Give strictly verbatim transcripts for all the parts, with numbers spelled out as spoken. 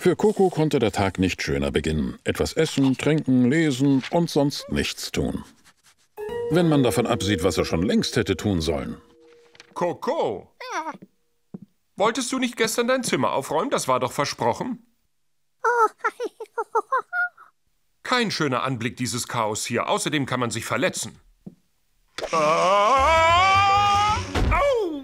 Für Coco konnte der Tag nicht schöner beginnen. Etwas essen, trinken, lesen und sonst nichts tun. Wenn man davon absieht, was er schon längst hätte tun sollen. Coco, wolltest du nicht gestern dein Zimmer aufräumen? Das war doch versprochen. Kein schöner Anblick, dieses Chaos hier. Außerdem kann man sich verletzen. Ah! Au!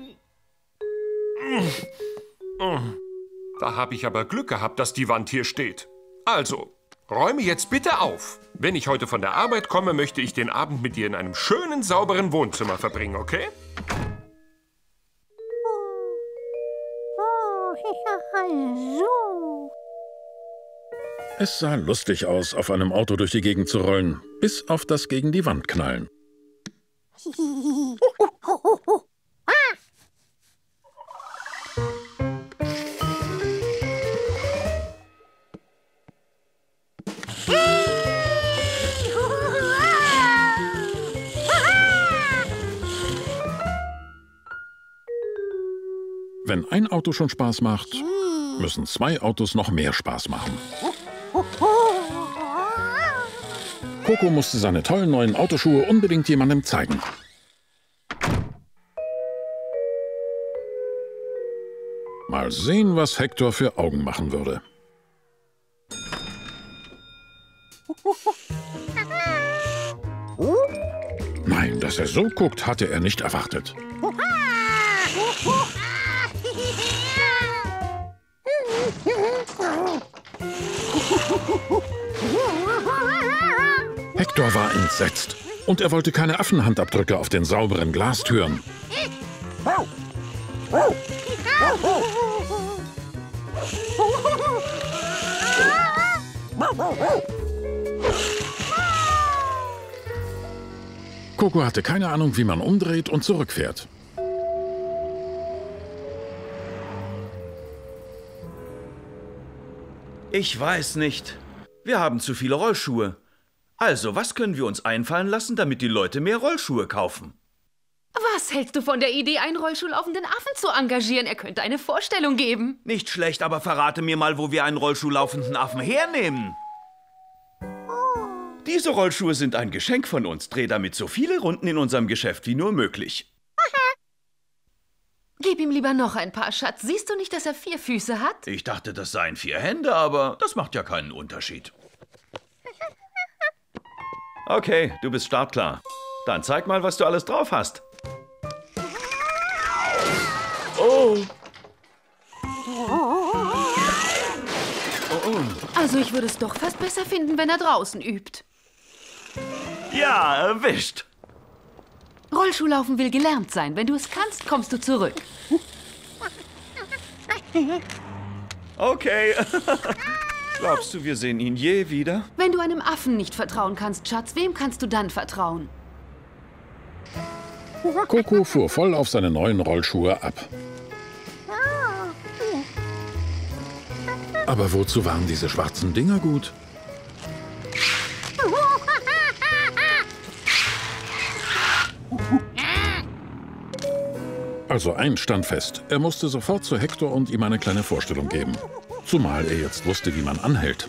Da habe ich aber Glück gehabt, dass die Wand hier steht. Also, räume jetzt bitte auf. Wenn ich heute von der Arbeit komme, möchte ich den Abend mit dir in einem schönen, sauberen Wohnzimmer verbringen, okay? Es sah lustig aus, auf einem Auto durch die Gegend zu rollen, bis auf das gegen die Wand knallen. Wenn ein Auto schon Spaß macht, müssen zwei Autos noch mehr Spaß machen. Coco musste seine tollen neuen Autoschuhe unbedingt jemandem zeigen. Mal sehen, was Hector für Augen machen würde. Nein, dass er so guckt, hatte er nicht erwartet. Hector war entsetzt und er wollte keine Affenhandabdrücke auf den sauberen Glastüren. Coco hatte keine Ahnung, wie man umdreht und zurückfährt. Ich weiß nicht. Wir haben zu viele Rollschuhe. Also, was können wir uns einfallen lassen, damit die Leute mehr Rollschuhe kaufen? Was hältst du von der Idee, einen rollschuhlaufenden Affen zu engagieren? Er könnte eine Vorstellung geben. Nicht schlecht, aber verrate mir mal, wo wir einen rollschuhlaufenden Affen hernehmen. Diese Rollschuhe sind ein Geschenk von uns. Dreh damit so viele Runden in unserem Geschäft wie nur möglich. Gib ihm lieber noch ein paar, Schatz. Siehst du nicht, dass er vier Füße hat? Ich dachte, das seien vier Hände, aber das macht ja keinen Unterschied. Okay, du bist startklar. Dann zeig mal, was du alles drauf hast. Oh. Oh, oh. Also ich würde es doch fast besser finden, wenn er draußen übt. Ja, erwischt. Rollschuhlaufen will gelernt sein. Wenn du es kannst, kommst du zurück. Okay. Glaubst du, wir sehen ihn je wieder? Wenn du einem Affen nicht vertrauen kannst, Schatz, wem kannst du dann vertrauen? Coco fuhr voll auf seine neuen Rollschuhe ab. Aber wozu waren diese schwarzen Dinger gut? Also eins stand fest, er musste sofort zu Hector und ihm eine kleine Vorstellung geben. Zumal er jetzt wusste, wie man anhält.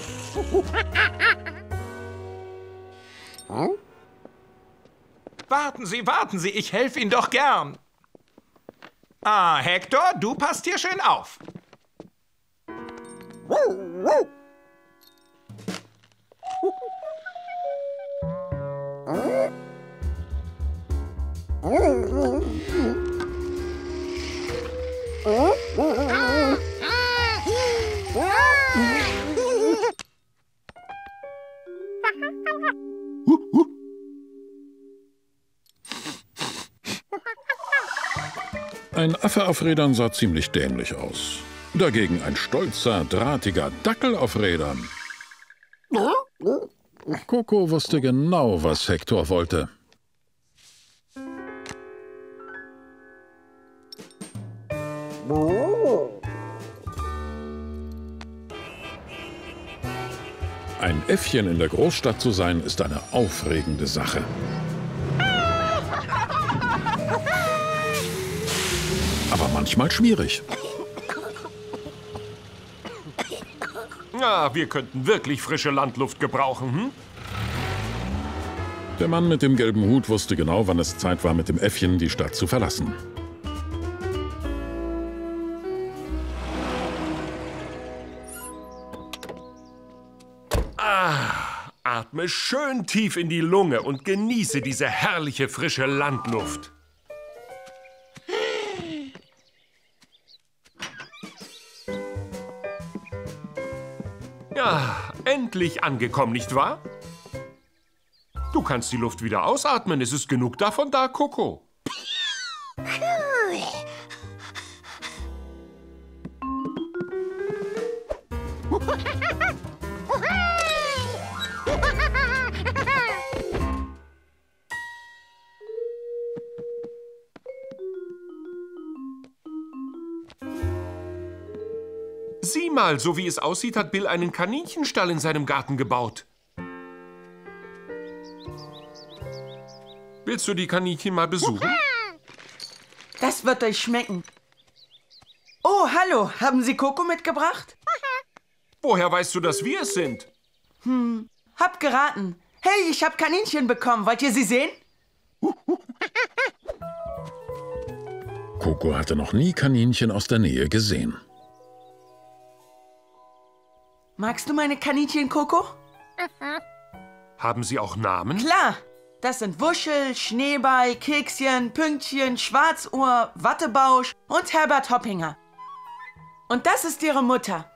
Warten Sie, warten Sie, ich helfe Ihnen doch gern. Ah, Hector, du passt hier schön auf. Ein Affe auf Rädern sah ziemlich dämlich aus. Dagegen ein stolzer, drahtiger Dackel auf Rädern. Coco wusste genau, was Hector wollte. Ein Äffchen in der Großstadt zu sein, ist eine aufregende Sache. Aber manchmal schwierig. Ah, wir könnten wirklich frische Landluft gebrauchen, hm? Der Mann mit dem gelben Hut wusste genau, wann es Zeit war, mit dem Äffchen die Stadt zu verlassen. Ah, atme schön tief in die Lunge und genieße diese herrliche frische Landluft. Ja, endlich angekommen, nicht wahr? Du kannst die Luft wieder ausatmen. Es ist genug davon da, Coco. Sieh mal, so wie es aussieht, hat Bill einen Kaninchenstall in seinem Garten gebaut. Willst du die Kaninchen mal besuchen? Das wird euch schmecken. Oh, hallo. Haben Sie Coco mitgebracht? Woher weißt du, dass wir es sind? Hm, hab geraten. Hey, ich hab Kaninchen bekommen. Wollt ihr sie sehen? Coco hatte noch nie Kaninchen aus der Nähe gesehen. Magst du meine Kaninchen, Coco? Haben sie auch Namen? Klar. Das sind Wuschel, Schneeball, Kekschen, Pünktchen, Schwarzohr, Wattebausch und Herbert Hoppinger. Und das ist ihre Mutter.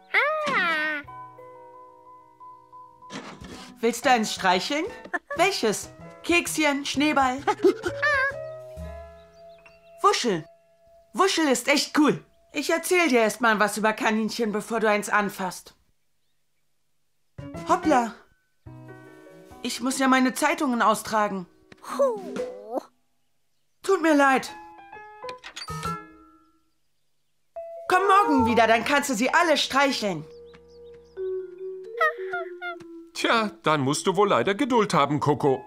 Willst du eins streicheln? Welches? Kekschen, Schneeball? Wuschel. Wuschel ist echt cool. Ich erzähl dir erst mal was über Kaninchen, bevor du eins anfasst. Hoppla. Ich muss ja meine Zeitungen austragen. Tut mir leid. Komm morgen wieder, dann kannst du sie alle streicheln. Tja, dann musst du wohl leider Geduld haben, Coco.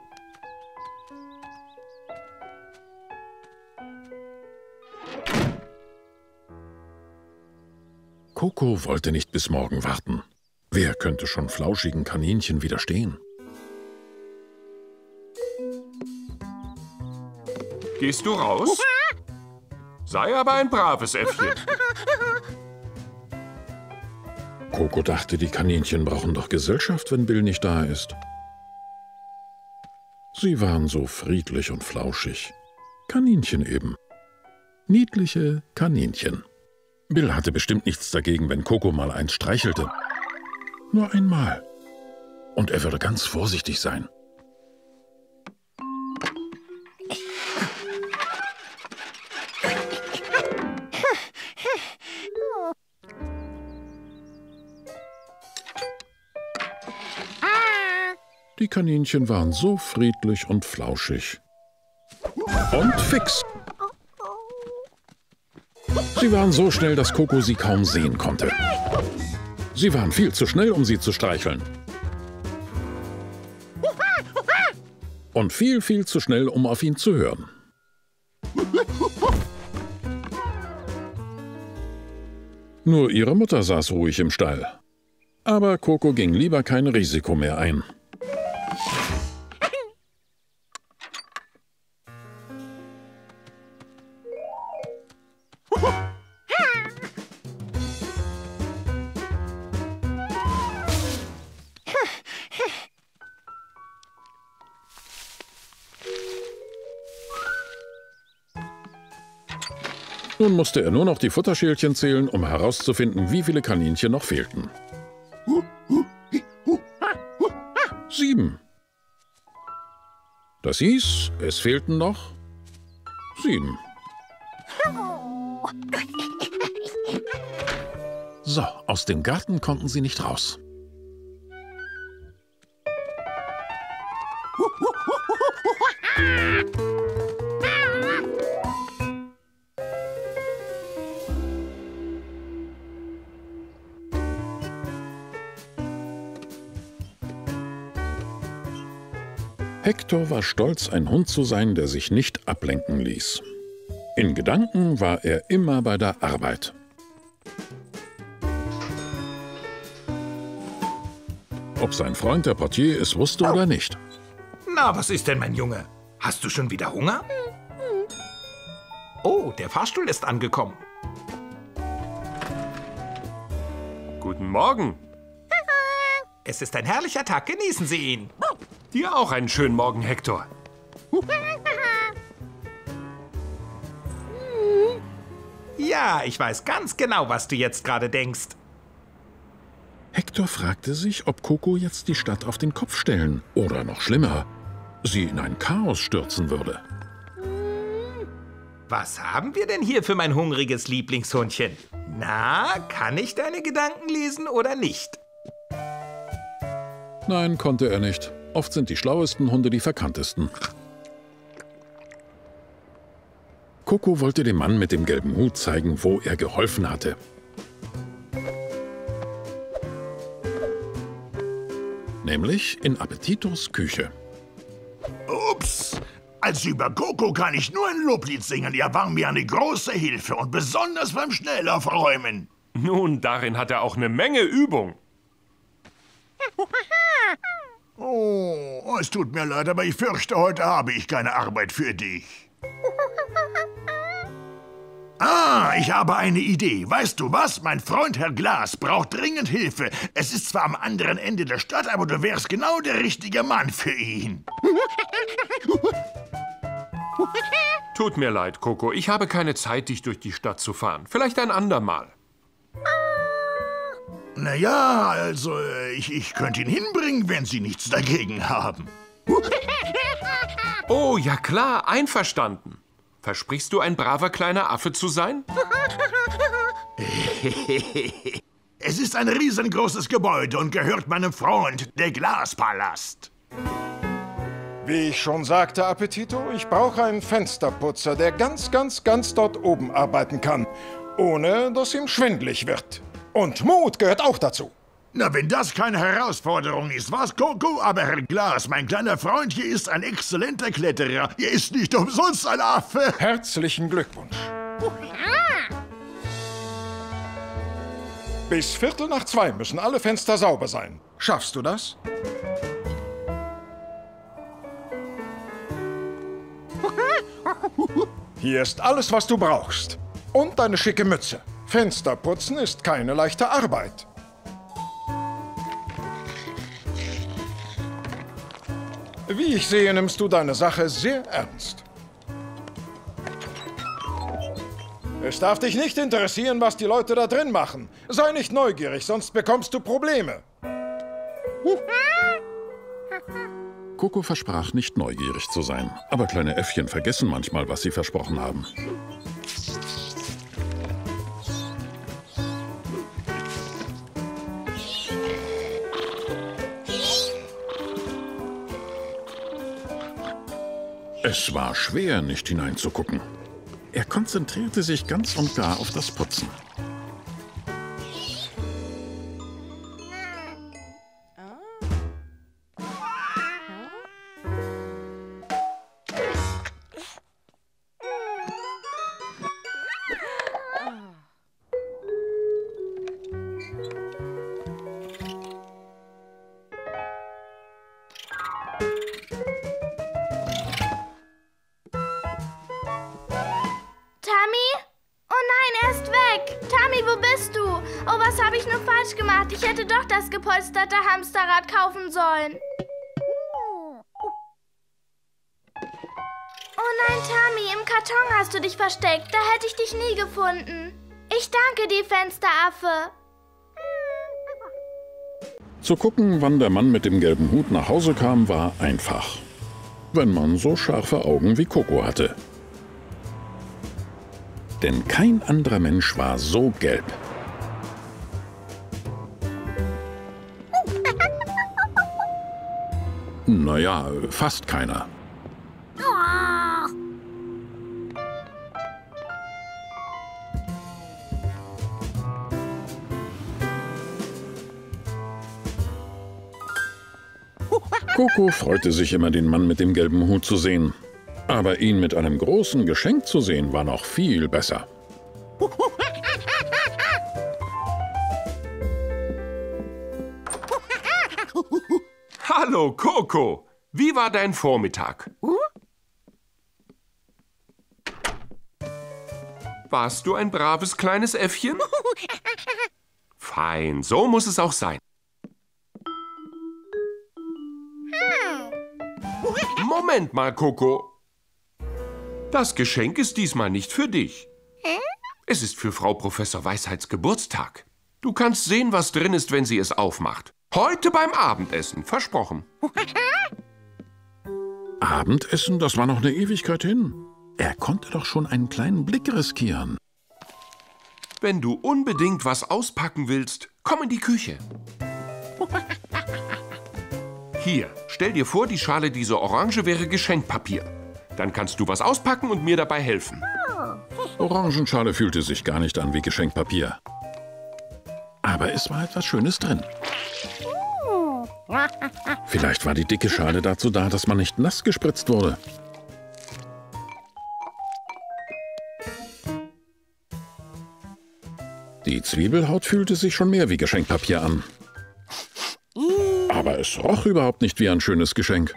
Coco wollte nicht bis morgen warten. Wer könnte schon flauschigen Kaninchen widerstehen? Gehst du raus? Sei aber ein braves Äffchen. Coco dachte, die Kaninchen brauchen doch Gesellschaft, wenn Bill nicht da ist. Sie waren so friedlich und flauschig. Kaninchen eben. Niedliche Kaninchen. Bill hatte bestimmt nichts dagegen, wenn Coco mal eins streichelte. Nur einmal. Und er würde ganz vorsichtig sein. Die Kaninchen waren so friedlich und flauschig. Und fix. Sie waren so schnell, dass Coco sie kaum sehen konnte. Sie waren viel zu schnell, um sie zu streicheln. Und viel, viel zu schnell, um auf ihn zu hören. Nur ihre Mutter saß ruhig im Stall. Aber Coco ging lieber kein Risiko mehr ein. Nun musste er nur noch die Futterschälchen zählen, um herauszufinden, wie viele Kaninchen noch fehlten. Sieben. Das hieß, es fehlten noch sieben. So, aus dem Garten konnten sie nicht raus. Hector war stolz, ein Hund zu sein, der sich nicht ablenken ließ. In Gedanken war er immer bei der Arbeit. ob sein Freund der Portier es wusste oder nicht. Na, was ist denn, mein Junge? Hast du schon wieder Hunger? Oh, der Fahrstuhl ist angekommen. Guten Morgen. Es ist ein herrlicher Tag, genießen Sie ihn. Dir auch einen schönen Morgen, Hector. Ja, ich weiß ganz genau, was du jetzt gerade denkst. Hector fragte sich, ob Coco jetzt die Stadt auf den Kopf stellen oder noch schlimmer, sie in ein Chaos stürzen würde. Was haben wir denn hier für mein hungriges Lieblingshundchen? Na, kann ich deine Gedanken lesen oder nicht? Nein, konnte er nicht. Oft sind die schlauesten Hunde die verkanntesten. Coco wollte dem Mann mit dem gelben Hut zeigen, wo er geholfen hatte. Nämlich in Appetitos Küche. Ups! Also über Coco kann ich nur ein Loblied singen. Er war mir eine große Hilfe und besonders beim Schnelllaufräumen. Nun, darin hat er auch eine Menge Übung. Oh, es tut mir leid, aber ich fürchte, heute habe ich keine Arbeit für dich. Ah, ich habe eine Idee. Weißt du was? Mein Freund Herr Glas braucht dringend Hilfe. Es ist zwar am anderen Ende der Stadt, aber du wärst genau der richtige Mann für ihn. Tut mir leid, Coco. Ich habe keine Zeit, dich durch die Stadt zu fahren. Vielleicht ein andermal. Na ja, also, ich, ich könnte ihn hinbringen, wenn Sie nichts dagegen haben. Oh, ja klar, einverstanden. Versprichst du, ein braver kleiner Affe zu sein? Es ist ein riesengroßes Gebäude und gehört meinem Freund, der Glaspalast. Wie ich schon sagte, Appetito, ich brauche einen Fensterputzer, der ganz, ganz, ganz dort oben arbeiten kann, ohne dass ihm schwindlig wird. Und Mut gehört auch dazu. Na, wenn das keine Herausforderung ist, was, Coco? Aber Herr Glas, mein kleiner Freund hier ist ein exzellenter Kletterer. Er ist nicht umsonst ein Affe. Herzlichen Glückwunsch. Bis Viertel nach zwei müssen alle Fenster sauber sein. Schaffst du das? Hier ist alles, was du brauchst. Und deine schicke Mütze. Fensterputzen ist keine leichte Arbeit. Wie ich sehe, nimmst du deine Sache sehr ernst. Es darf dich nicht interessieren, was die Leute da drin machen. Sei nicht neugierig, sonst bekommst du Probleme. Coco versprach, nicht neugierig zu sein. Aber kleine Äffchen vergessen manchmal, was sie versprochen haben. Es war schwer, nicht hineinzugucken. Er konzentrierte sich ganz und gar auf das Putzen. Ich hätte doch das gepolsterte Hamsterrad kaufen sollen. Oh nein, Tammy, im Karton hast du dich versteckt. Da hätte ich dich nie gefunden. Ich danke dir, Fensteraffe. Zu gucken, wann der Mann mit dem gelben Hut nach Hause kam, war einfach. Wenn man so scharfe Augen wie Coco hatte. Denn kein anderer Mensch war so gelb. Naja, fast keiner. Coco freute sich immer, den Mann mit dem gelben Hut zu sehen. Aber ihn mit einem großen Geschenk zu sehen, war noch viel besser. Hallo, Coco. Wie war dein Vormittag? Warst du ein braves kleines Äffchen? Fein, so muss es auch sein. Moment mal, Coco. Das Geschenk ist diesmal nicht für dich. Es ist für Frau Professor Weisheits Geburtstag. Du kannst sehen, was drin ist, wenn sie es aufmacht. Heute beim Abendessen, versprochen. Abendessen, das war noch eine Ewigkeit hin. Er konnte doch schon einen kleinen Blick riskieren. Wenn du unbedingt was auspacken willst, komm in die Küche. Hier, stell dir vor, die Schale dieser Orange wäre Geschenkpapier. Dann kannst du was auspacken und mir dabei helfen. Orangenschale fühlte sich gar nicht an wie Geschenkpapier. Aber es war etwas Schönes drin. Vielleicht war die dicke Schale dazu da, dass man nicht nass gespritzt wurde. Die Zwiebelhaut fühlte sich schon mehr wie Geschenkpapier an. Aber es roch überhaupt nicht wie ein schönes Geschenk.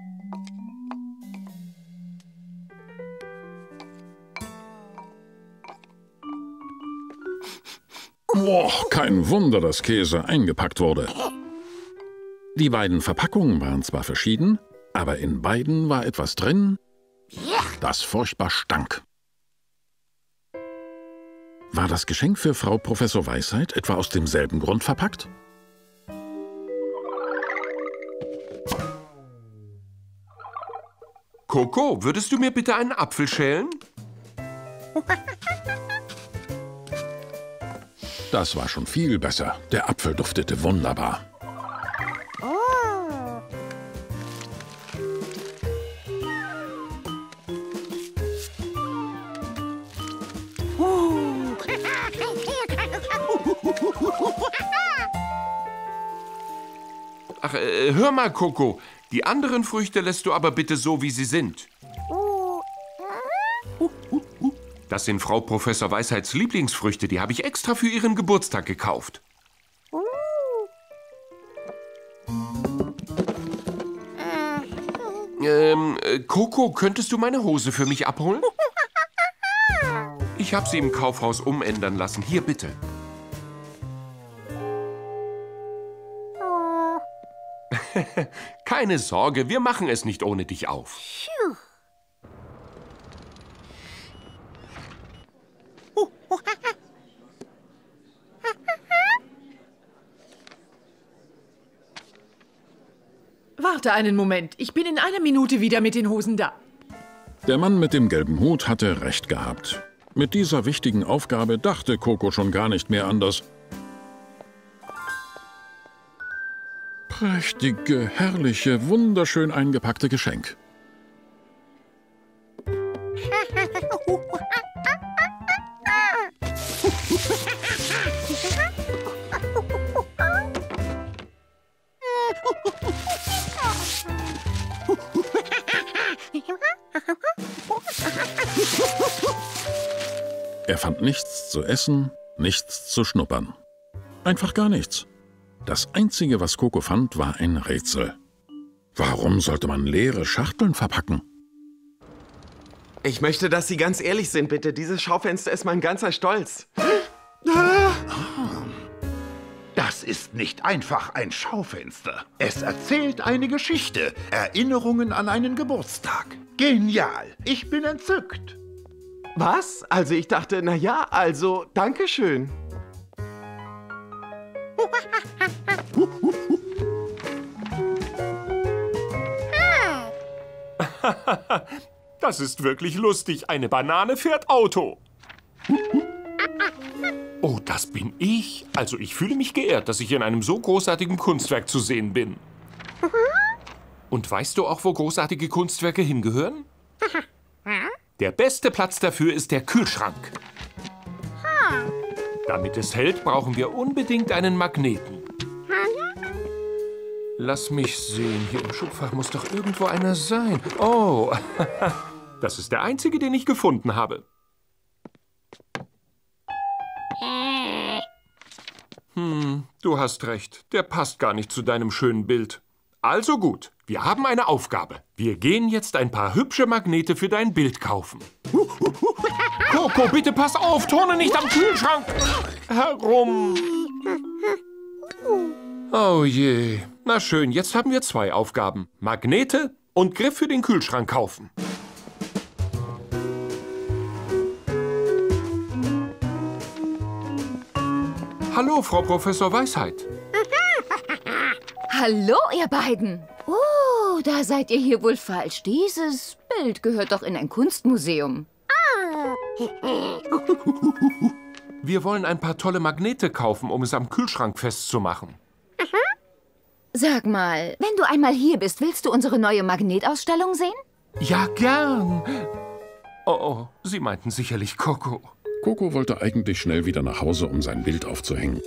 Boah, kein Wunder, dass Käse eingepackt wurde. Die beiden Verpackungen waren zwar verschieden, aber in beiden war etwas drin, das furchtbar stank. War das Geschenk für Frau Professor Weisheit etwa aus demselben Grund verpackt? Coco, würdest du mir bitte einen Apfel schälen? Das war schon viel besser. Der Apfel duftete wunderbar. Ach, äh, hör mal, Coco. Die anderen Früchte lässt du aber bitte so, wie sie sind. Das sind Frau Professor Weisheits Lieblingsfrüchte. Die habe ich extra für ihren Geburtstag gekauft. Ähm, äh, Coco, könntest du meine Hose für mich abholen? Ich habe sie im Kaufhaus umändern lassen. Hier, bitte. Keine Sorge, wir machen es nicht ohne dich auf. Warte einen Moment. Ich bin in einer Minute wieder mit den Hosen da. Der Mann mit dem gelben Hut hatte recht gehabt. Mit dieser wichtigen Aufgabe dachte Coco schon gar nicht mehr anders. Prächtige, herrliche, wunderschön eingepackte Geschenk. Er fand nichts zu essen, nichts zu schnuppern. Einfach gar nichts. Das Einzige, was Coco fand, war ein Rätsel. Warum sollte man leere Schachteln verpacken? Ich möchte, dass Sie ganz ehrlich sind, bitte. Dieses Schaufenster ist mein ganzer Stolz. Das ist nicht einfach ein Schaufenster. Es erzählt eine Geschichte. Erinnerungen an einen Geburtstag. Genial. Ich bin entzückt. Was? Also ich dachte, na ja, also, Dankeschön. Das ist wirklich lustig. Eine Banane fährt Auto. Oh, das bin ich. Also ich fühle mich geehrt, dass ich in einem so großartigen Kunstwerk zu sehen bin. Und weißt du auch, wo großartige Kunstwerke hingehören? Der beste Platz dafür ist der Kühlschrank. Damit es hält, brauchen wir unbedingt einen Magneten. Lass mich sehen. Hier im Schubfach muss doch irgendwo einer sein. Oh, das ist der einzige, den ich gefunden habe. Hm, du hast recht. Der passt gar nicht zu deinem schönen Bild. Also gut, wir haben eine Aufgabe. Wir gehen jetzt ein paar hübsche Magnete für dein Bild kaufen. Coco, bitte pass auf, turne nicht am Kühlschrank herum. Oh je. Na schön, jetzt haben wir zwei Aufgaben. Magnete und Griff für den Kühlschrank kaufen. Hallo, Frau Professor Weisheit. Hallo, ihr beiden. Oh, da seid ihr hier wohl falsch. Dieses Bild gehört doch in ein Kunstmuseum. Wir wollen ein paar tolle Magnete kaufen, um es am Kühlschrank festzumachen. Sag mal, wenn du einmal hier bist, willst du unsere neue Magnetausstellung sehen? Ja, gern. Oh, oh, Sie meinten sicherlich Coco. Coco wollte eigentlich schnell wieder nach Hause, um sein Bild aufzuhängen.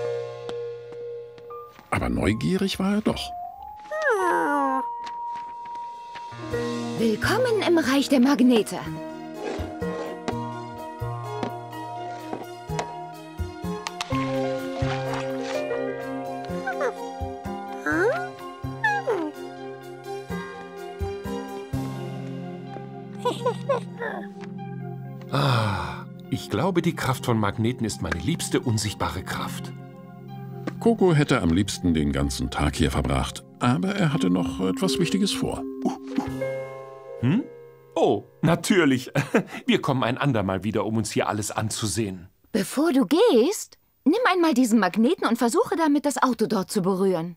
Aber neugierig war er doch. Willkommen im Reich der Magnete. Ah, ich glaube, die Kraft von Magneten ist meine liebste unsichtbare Kraft. Coco hätte am liebsten den ganzen Tag hier verbracht, aber er hatte noch etwas Wichtiges vor. Hm? Oh, natürlich. Wir kommen ein andermal wieder, um uns hier alles anzusehen. Bevor du gehst, nimm einmal diesen Magneten und versuche damit, das Auto dort zu berühren.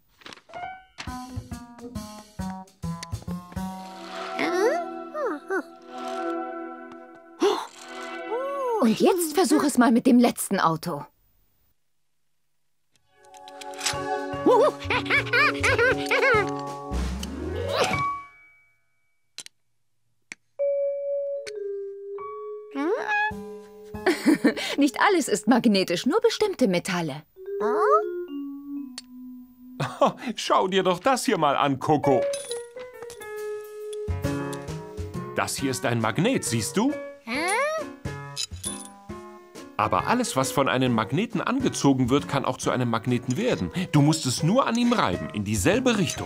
Und jetzt versuch es mal mit dem letzten Auto. Nicht alles ist magnetisch, nur bestimmte Metalle. Schau dir doch das hier mal an, Coco. Das hier ist ein Magnet, siehst du? Aber alles, was von einem Magneten angezogen wird, kann auch zu einem Magneten werden. Du musst es nur an ihm reiben, in dieselbe Richtung.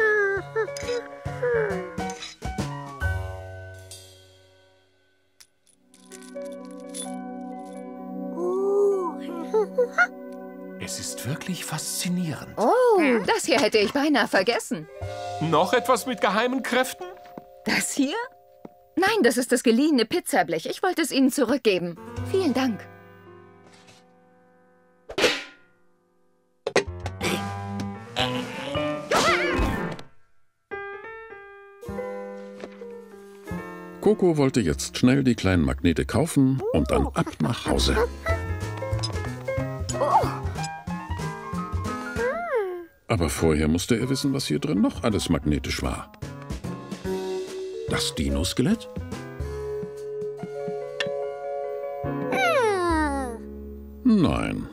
Es ist wirklich faszinierend. Oh, das hier hätte ich beinahe vergessen. Noch etwas mit geheimen Kräften? Das hier? Nein, das ist das geliehene Pizzablech. Ich wollte es Ihnen zurückgeben. Vielen Dank. Coco wollte jetzt schnell die kleinen Magnete kaufen und dann ab nach Hause. Aber vorher musste er wissen, was hier drin noch alles magnetisch war. Das Dino-Skelett? Nein.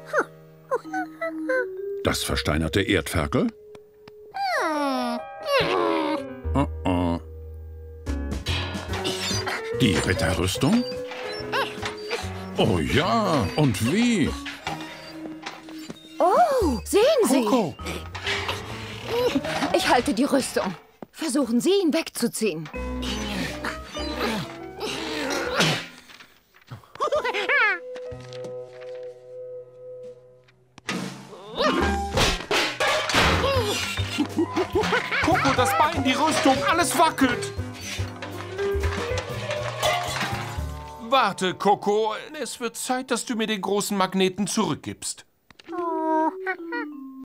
Das versteinerte Erdferkel? Oh oh. Die Ritterrüstung? Oh ja, und wie? Oh, sehen Sie! Coco! Ich halte die Rüstung. Versuchen Sie, ihn wegzuziehen. Coco, das Bein, die Rüstung, alles wackelt. Warte, Coco, es wird Zeit, dass du mir den großen Magneten zurückgibst.